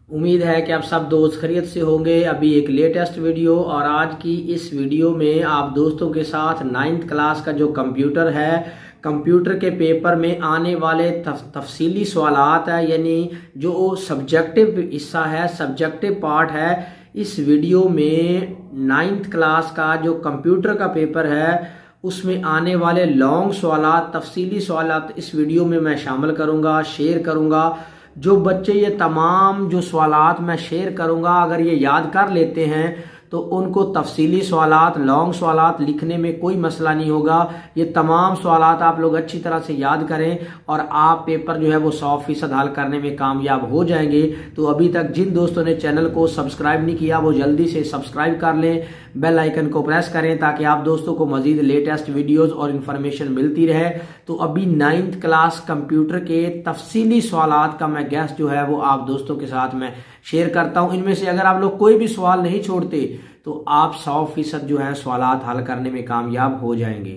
उम्मीद है कि आप सब दोस्त खैरियत से होंगे। अभी एक लेटेस्ट वीडियो और आज की इस वीडियो में आप दोस्तों के साथ 9th क्लास का जो कंप्यूटर है, कंप्यूटर के पेपर में आने वाले तफसीली सवालात है, यानी जो सब्जेक्टिव हिस्सा है, सब्जेक्टिव पार्ट है, इस वीडियो में 9th क्लास का जो कंप्यूटर का पेपर है उसमें आने वाले लॉन्ग सवालात, तफसीली सवालात इस वीडियो में मैं शामिल करूंगा, शेयर करूंगा। जो बच्चे ये तमाम जो सवालात मैं शेयर करूंगा अगर ये याद कर लेते हैं तो उनको तफसीली सवालात, लॉन्ग सवालात लिखने में कोई मसला नहीं होगा। ये तमाम सवालात आप लोग अच्छी तरह से याद करें और आप पेपर जो है वो 100% हल करने में कामयाब हो जाएंगे। तो अभी तक जिन दोस्तों ने चैनल को सब्सक्राइब नहीं किया वो जल्दी से सब्सक्राइब कर लें, बेल आइकन को प्रेस करें ताकि आप दोस्तों को मजीद लेटेस्ट वीडियोज और इन्फॉर्मेशन मिलती रहे। तो अभी 9th क्लास कंप्यूटर के तफसीली सवालात का मैं गैस जो है वो आप दोस्तों के साथ मैं शेयर करता हूं। इनमें से अगर आप लोग कोई भी सवाल नहीं छोड़ते तो आप 100% जो है सवालात हल करने में कामयाब हो जाएंगे।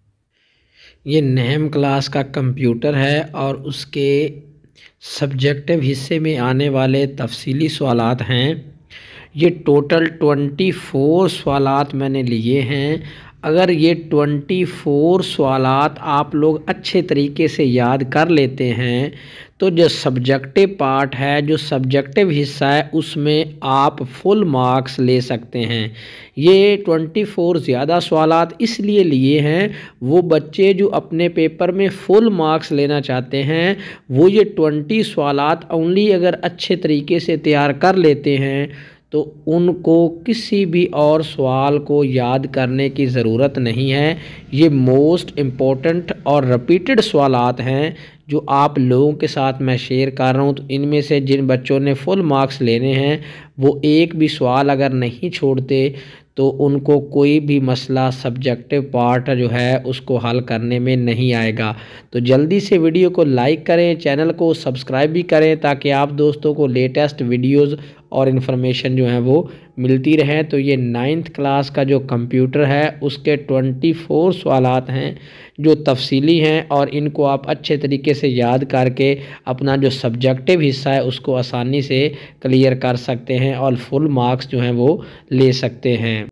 ये 9th क्लास का कंप्यूटर है और उसके सब्जेक्टिव हिस्से में आने वाले तफसीली सवालात हैं। ये टोटल 24 सवालात मैंने लिए हैं। अगर ये 24 सवालात आप लोग अच्छे तरीके से याद कर लेते हैं तो जो सब्जेक्टिव पार्ट है, जो सब्जेक्टिव हिस्सा है, उसमें आप फुल मार्क्स ले सकते हैं। ये 24 ज़्यादा सवालात इसलिए लिए हैं, वो बच्चे जो अपने पेपर में फुल मार्क्स लेना चाहते हैं वो ये 20 सवालात ओनली अगर अच्छे तरीके से तैयार कर लेते हैं तो उनको किसी भी और सवाल को याद करने की ज़रूरत नहीं है। ये मोस्ट इम्पोर्टेंट और रिपीटेड सवालात हैं जो आप लोगों के साथ मैं शेयर कर रहा हूँ। तो इनमें से जिन बच्चों ने फुल मार्क्स लेने हैं वो एक भी सवाल अगर नहीं छोड़ते तो उनको कोई भी मसला सब्जेक्टिव पार्ट जो है उसको हल करने में नहीं आएगा। तो जल्दी से वीडियो को लाइक करें, चैनल को सब्सक्राइब भी करें ताकि आप दोस्तों को लेटेस्ट वीडियोस और इन्फॉर्मेशन जो है वो मिलती रहे। तो ये 9th क्लास का जो कंप्यूटर है उसके 24 सवालात हैं जो तफसीली हैं और इनको आप अच्छे तरीके से याद करके अपना जो सब्जेक्टिव हिस्सा है उसको आसानी से क्लियर कर सकते हैं और फुल मार्क्स जो हैं वो ले सकते हैं।